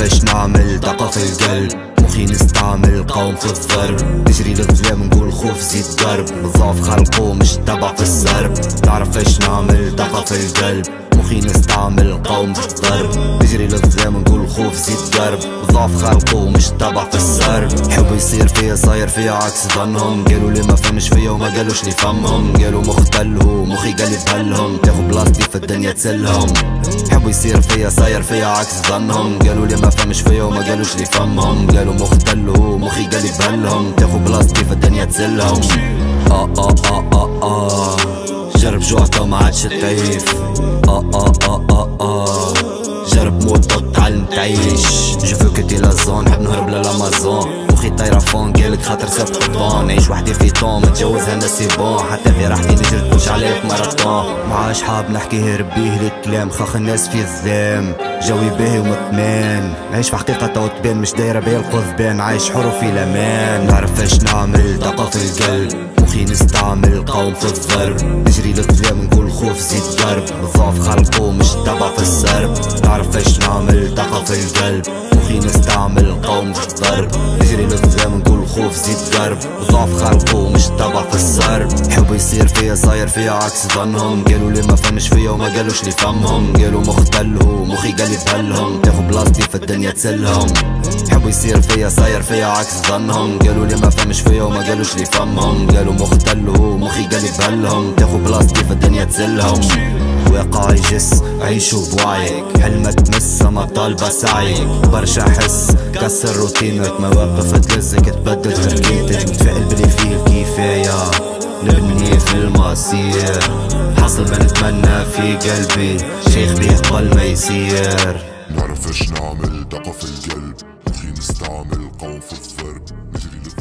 نعرفش نعمل دقة في القلب، مخي نستعمل قوم في الضرب، نجري للظلام نقول خوف زيد ضرب، نضاف خلقه مش تبع في السرب. نعرفش نعمل دقة في القلب، مخي نستعمل قوم في الضرب، نجري للظلام نقول خوف زيد ضرب، نضاف خلقه مش تبع في السرب. حبوا يصير فيا صاير فيا عكس ظنهم، قالوا لي ما فهمش فيا وما قالوش لي فهمهم، قالوا مختل هو مخي قال يبهلهم، تاخد بلاصتي في الدنيا تسلهم. حبوا يصير فيا صاير فيا عكس ظنهم، قالوا لي ما فهمش فيا وما قالوش لي فهمهم، قالوا مختل هو مخي قال يبهلهم، تاخد بلاصتي في الدنيا تسلهم. جرب جوعته ما عادش تعيف. جرب موت تعلم تعيش. جو فو كو تي لا زون، نحب نهرب للامازون، مخي طايرة فون قالك خاطر سابق الطون، نعيش وحدي في طون متجوزها انا سي بون، حتى في راحتي نجري تمشي عليا في ماراطون. مع شحاب نحكيه ربيه الكلام، خاخ الناس في الذام، جوي باهي ومطمان، نعيش في حقيقة تو تبان مش دايرة بيا القضبان، عايش حر وفي الامان. نعرفش نعمل دقة في القلب، مخي نستعمل قوم في الضرب، نجري للظلام نقول خوف زيد ضرب، نضاف خلقه مش تبع في السرب. نعرفش نعمل دقة في القلب، مخي نستعمل قوم في الضرب، نجري للظلام نقول خوف زيد ضرب، نضاف خلقه مش تبع في السرب. حبوا يصير فيا صاير فيا عكس ظنهم، قالوا لي ما فهمش فيا وما قالوش لي فهمهم، قالوا مختل هو مخي قال يبهلهم، تاخد بلاصتي في الدنيا تسلهم. حبوا يصير فيا صاير فيا عكس ظنهم، قالوا لي ما فهمش فيا وما قالوش لي فهمهم، قالوا مختل هو مخي قال يبهلهم، تاخد بلاصتي في الدنيا تسلهم. واقع يجس عيشو بوعيك، حلمة تمس ما طالبة سعيك، برشا حس كسر روتينك، مواقف تلزك تبدل تركيتك، متفائل بلي فيه الكفاية نبني في المصير، حصل ما نتمنى في قلبي شيخ بيه قبل ما يصير. نعرفش نعمل دقة في القلب، مخي نستعمل قوم في الضرب، نجري